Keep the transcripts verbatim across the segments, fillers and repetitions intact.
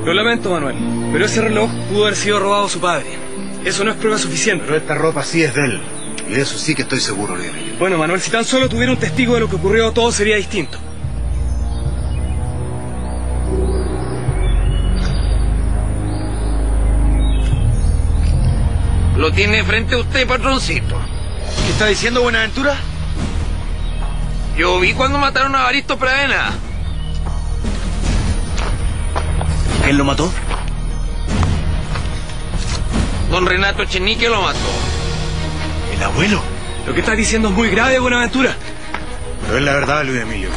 Lo lamento, Manuel, pero ese reloj pudo haber sido robado a su padre. Eso no es prueba suficiente. Pero esta ropa sí es de él. Y de eso sí que estoy seguro, Luis Emilio. Bueno, Manuel, si tan solo tuviera un testigo de lo que ocurrió, todo sería distinto. Lo tiene frente a usted, patroncito. ¿Qué está diciendo, Buenaventura? Yo vi cuando mataron a Evaristo Pradena. ¿Quién lo mató? Don Renato Echenique lo mató. ¿El abuelo? Lo que estás diciendo es muy grave, Buenaventura. Pero es la verdad, Luis Emilio.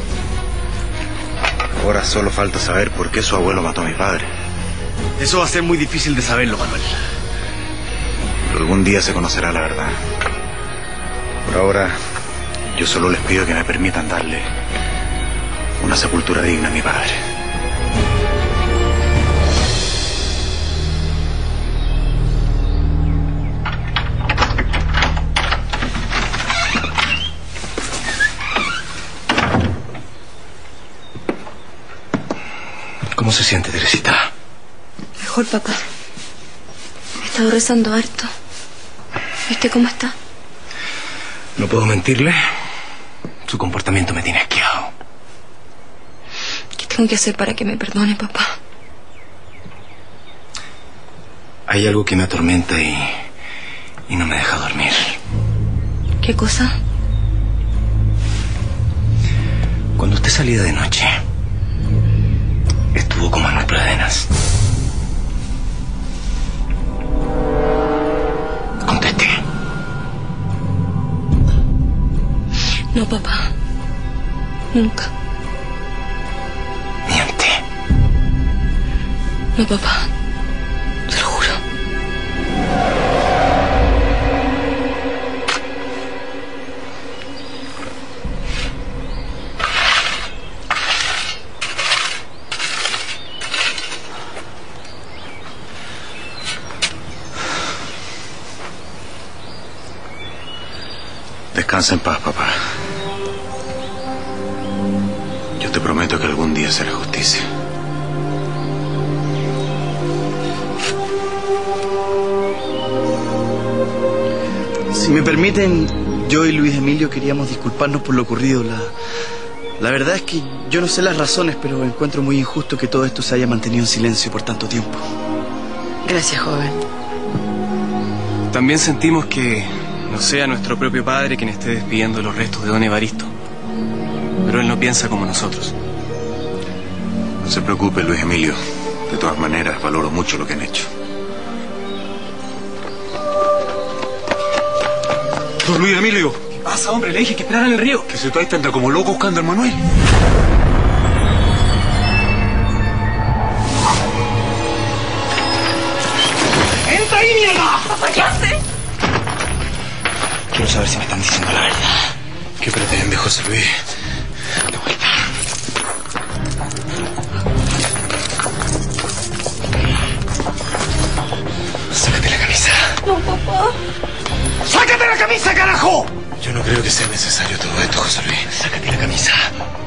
Ahora solo falta saber por qué su abuelo mató a mi padre. Eso va a ser muy difícil de saberlo, Manuel. Pero algún día se conocerá la verdad. Por ahora, yo solo les pido que me permitan darle una sepultura digna a mi padre. ¿Cómo se siente, Teresita? Mejor, papá. He estado rezando harto. ¿Viste cómo está? No puedo mentirle. Su comportamiento me tiene asqueado. ¿Qué tengo que hacer para que me perdone, papá? Hay algo que me atormenta y... y no me deja dormir. ¿Qué cosa? Cuando usted salía de noche, estuvo con Manuel Pradenas. Conteste. No, papá. Nunca. Miente. No, papá. Te lo juro. Descansa en paz, papá. Yo te prometo que algún día será justicia. Si me permiten, yo y Luis Emilio queríamos disculparnos por lo ocurrido. La, la verdad es que yo no sé las razones, pero encuentro muy injusto que todo esto se haya mantenido en silencio por tanto tiempo. Gracias, joven. También sentimos que no sea nuestro propio padre quien esté despidiendo los restos de don Evaristo. Pero él no piensa como nosotros. No se preocupe, Luis Emilio. De todas maneras, valoro mucho lo que han hecho. Don Luis Emilio. ¿Qué pasa, hombre? Le dije que esperaran en el río. Que se todavía tendrá como loco buscando al Manuel. ¡Entra ahí, mierda! Papá, ¿qué hace? Quiero saber si me están diciendo la verdad. ¿Qué pretende, José Luis? De vuelta. Sácate la camisa. No, papá. ¡Sácate la camisa, carajo! Yo no creo que sea necesario todo esto, José Luis. Sácate la camisa.